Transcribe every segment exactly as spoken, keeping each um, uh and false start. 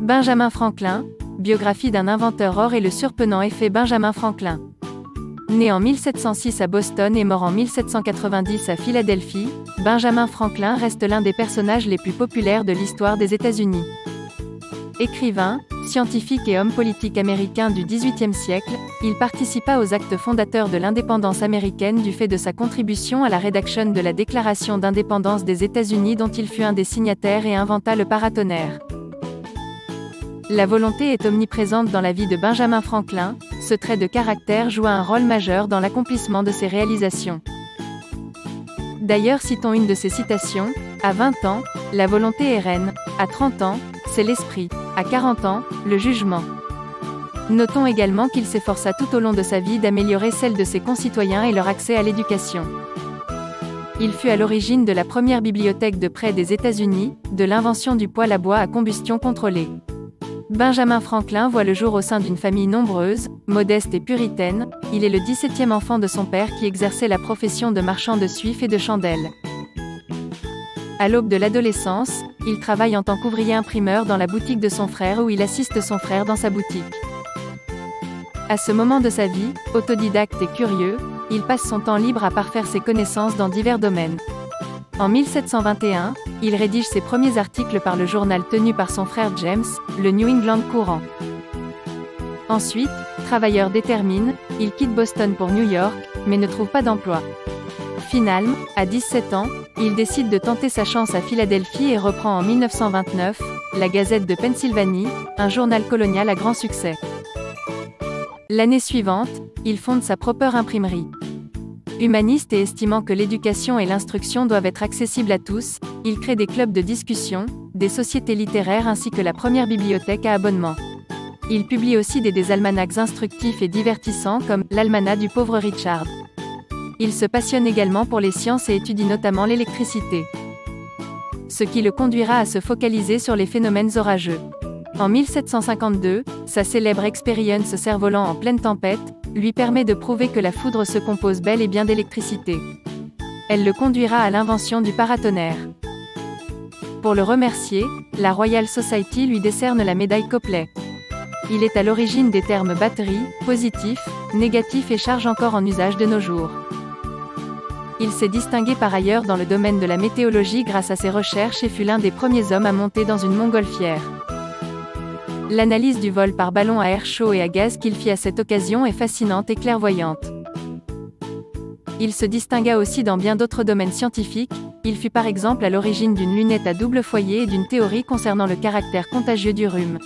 Benjamin Franklin, biographie d'un inventeur or et le surprenant effet Benjamin Franklin. Né en mille sept cent six à Boston et mort en mille sept cent quatre-vingt-dix à Philadelphie, Benjamin Franklin reste l'un des personnages les plus populaires de l'histoire des États-Unis. Écrivain, scientifique et homme politique américain du dix-huitième siècle, il participa aux actes fondateurs de l'indépendance américaine du fait de sa contribution à la rédaction de la Déclaration d'indépendance des États-Unis dont il fut un des signataires et inventa le paratonnerre. La volonté est omniprésente dans la vie de Benjamin Franklin, ce trait de caractère joua un rôle majeur dans l'accomplissement de ses réalisations. D'ailleurs, citons une de ses citations, « À vingt ans, la volonté est reine, à trente ans, c'est l'esprit, à quarante ans, le jugement ». Notons également qu'il s'efforça tout au long de sa vie d'améliorer celle de ses concitoyens et leur accès à l'éducation. Il fut à l'origine de la première bibliothèque de prêt des États-Unis, de l'invention du poêle à bois à combustion contrôlée. Benjamin Franklin voit le jour au sein d'une famille nombreuse, modeste et puritaine. Il est le dix-septième enfant de son père qui exerçait la profession de marchand de suif et de chandelles. À l'aube de l'adolescence, il travaille en tant qu'ouvrier imprimeur dans la boutique de son frère où il assiste son frère dans sa boutique. À ce moment de sa vie, autodidacte et curieux, il passe son temps libre à parfaire ses connaissances dans divers domaines. En mille sept cent vingt et un, il rédige ses premiers articles par le journal tenu par son frère James, le New England Courant. Ensuite, travailleur déterminé, il quitte Boston pour New York, mais ne trouve pas d'emploi. Finalement, à dix-sept ans, il décide de tenter sa chance à Philadelphie et reprend en mille neuf cent vingt-neuf, la Gazette de Pennsylvanie, un journal colonial à grand succès. L'année suivante, il fonde sa propre imprimerie. Humaniste et estimant que l'éducation et l'instruction doivent être accessibles à tous, il crée des clubs de discussion, des sociétés littéraires ainsi que la première bibliothèque à abonnement. Il publie aussi des, des almanachs instructifs et divertissants comme « L'almanach du pauvre Richard ». Il se passionne également pour les sciences et étudie notamment l'électricité. Ce qui le conduira à se focaliser sur les phénomènes orageux. En mille sept cent cinquante-deux, sa célèbre expérience cerf-volant en pleine tempête lui permet de prouver que la foudre se compose bel et bien d'électricité. Elle le conduira à l'invention du paratonnerre. Pour le remercier, la Royal Society lui décerne la médaille Copley. Il est à l'origine des termes batterie, positif, négatif et charge encore en usage de nos jours. Il s'est distingué par ailleurs dans le domaine de la météorologie grâce à ses recherches et fut l'un des premiers hommes à monter dans une montgolfière. L'analyse du vol par ballon à air chaud et à gaz qu'il fit à cette occasion est fascinante et clairvoyante. Il se distingua aussi dans bien d'autres domaines scientifiques. Il fut par exemple à l'origine d'une lunette à double foyer et d'une théorie concernant le caractère contagieux du rhume.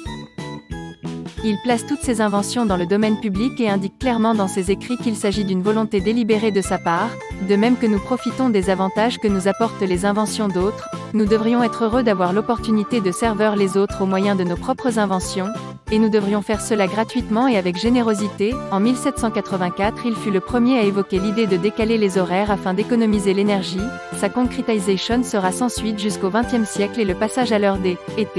Il place toutes ses inventions dans le domaine public et indique clairement dans ses écrits qu'il s'agit d'une volonté délibérée de sa part, de même que nous profitons des avantages que nous apportent les inventions d'autres, nous devrions être heureux d'avoir l'opportunité de servir les autres au moyen de nos propres inventions, et nous devrions faire cela gratuitement et avec générosité. En mille sept cent quatre-vingt-quatre, il fut le premier à évoquer l'idée de décaler les horaires afin d'économiser l'énergie. Sa concrétisation sera sans suite jusqu'au vingtième siècle et le passage à l'heure des « été ».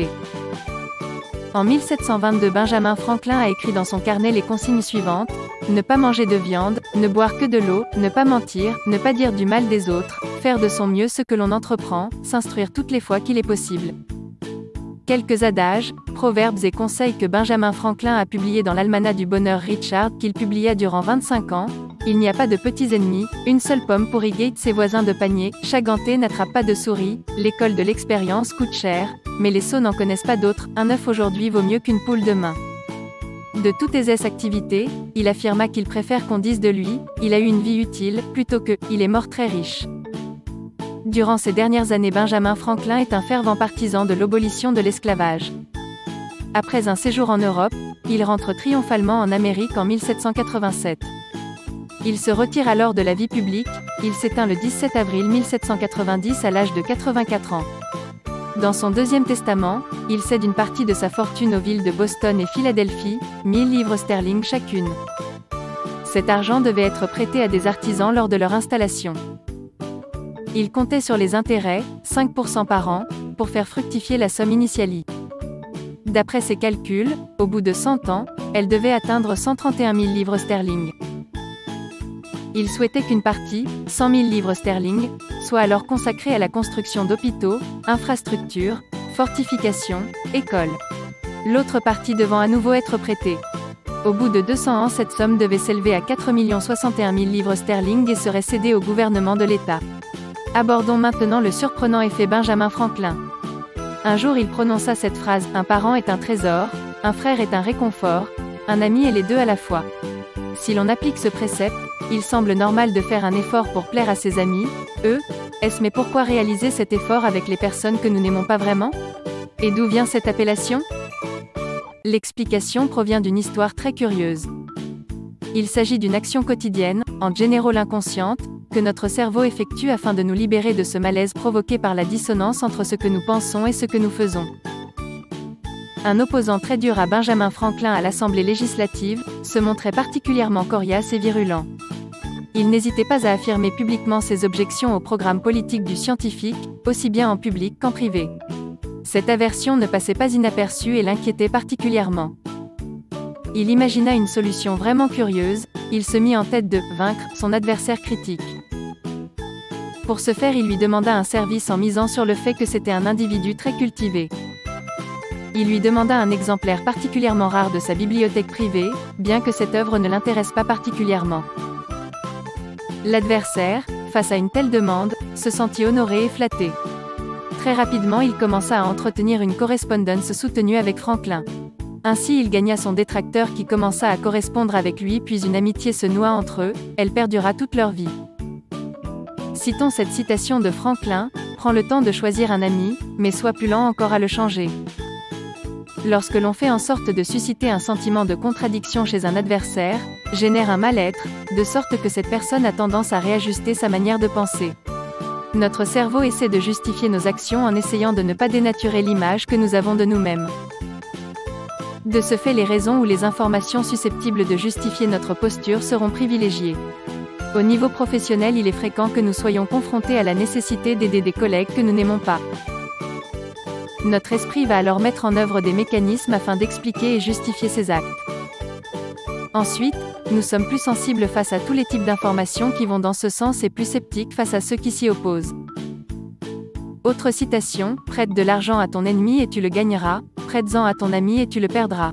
En mille sept cent vingt-deux, Benjamin Franklin a écrit dans son carnet les consignes suivantes: ne pas manger de viande, ne boire que de l'eau, ne pas mentir, ne pas dire du mal des autres, faire de son mieux ce que l'on entreprend, s'instruire toutes les fois qu'il est possible. Quelques adages, proverbes et conseils que Benjamin Franklin a publiés dans l'almanach du bonheur Richard qu'il publia durant vingt-cinq ans. Il n'y a pas de petits ennemis, une seule pomme pour égayer ses voisins de panier, chaque ganté n'attrape pas de souris, l'école de l'expérience coûte cher, mais les sots n'en connaissent pas d'autres, un œuf aujourd'hui vaut mieux qu'une poule demain. De toutes ses activités, il affirma qu'il préfère qu'on dise de lui, il a eu une vie utile, plutôt que, il est mort très riche. Durant ces dernières années, Benjamin Franklin est un fervent partisan de l'abolition de l'esclavage. Après un séjour en Europe, il rentre triomphalement en Amérique en mille sept cent quatre-vingt-sept. Il se retire alors de la vie publique, il s'éteint le dix-sept avril mille sept cent quatre-vingt-dix à l'âge de quatre-vingt-quatre ans. Dans son deuxième testament, il cède une partie de sa fortune aux villes de Boston et Philadelphie, mille livres sterling chacune. Cet argent devait être prêté à des artisans lors de leur installation. Il comptait sur les intérêts, cinq pour cent par an, pour faire fructifier la somme initiale. D'après ses calculs, au bout de cent ans, elle devait atteindre cent trente et un mille livres sterling. Il souhaitait qu'une partie, cent mille livres sterling, soit alors consacrée à la construction d'hôpitaux, infrastructures, fortifications, écoles. l'autre partie devant à nouveau être prêtée. Au bout de deux cents ans, cette somme devait s'élever à quatre millions soixante et un mille livres sterling et serait cédée au gouvernement de l'État. Abordons maintenant le surprenant effet Benjamin Franklin. Un jour il prononça cette phrase: un parent est un trésor, un frère est un réconfort, un ami est les deux à la fois. Si l'on applique ce précepte, il semble normal de faire un effort pour plaire à ses amis, eux, est-ce mais pourquoi réaliser cet effort avec les personnes que nous n'aimons pas vraiment? Et d'où vient cette appellation? L'explication provient d'une histoire très curieuse. Il s'agit d'une action quotidienne, en général inconsciente, que notre cerveau effectue afin de nous libérer de ce malaise provoqué par la dissonance entre ce que nous pensons et ce que nous faisons. Un opposant très dur à Benjamin Franklin à l'Assemblée législative, se montrait particulièrement coriace et virulent. Il n'hésitait pas à affirmer publiquement ses objections au programme politique du scientifique, aussi bien en public qu'en privé. Cette aversion ne passait pas inaperçue et l'inquiétait particulièrement. Il imagina une solution vraiment curieuse, il se mit en tête de « vaincre » son adversaire critique. Pour ce faire, il lui demanda un service en misant sur le fait que c'était un individu très cultivé. Il lui demanda un exemplaire particulièrement rare de sa bibliothèque privée, bien que cette œuvre ne l'intéresse pas particulièrement. L'adversaire, face à une telle demande, se sentit honoré et flatté. Très rapidement, il commença à entretenir une correspondance soutenue avec Franklin. Ainsi il gagna son détracteur qui commença à correspondre avec lui, puis une amitié se noua entre eux, elle perdura toute leur vie. Citons cette citation de Franklin: « Prends le temps de choisir un ami, mais sois plus lent encore à le changer. » Lorsque l'on fait en sorte de susciter un sentiment de contradiction chez un adversaire, génère un mal-être, de sorte que cette personne a tendance à réajuster sa manière de penser. Notre cerveau essaie de justifier nos actions en essayant de ne pas dénaturer l'image que nous avons de nous-mêmes. De ce fait, les raisons ou les informations susceptibles de justifier notre posture seront privilégiées. Au niveau professionnel, il est fréquent que nous soyons confrontés à la nécessité d'aider des collègues que nous n'aimons pas. Notre esprit va alors mettre en œuvre des mécanismes afin d'expliquer et justifier ses actes. Ensuite, nous sommes plus sensibles face à tous les types d'informations qui vont dans ce sens et plus sceptiques face à ceux qui s'y opposent. Autre citation: « Prête de l'argent à ton ennemi et tu le gagneras, prête-en à ton ami et tu le perdras. »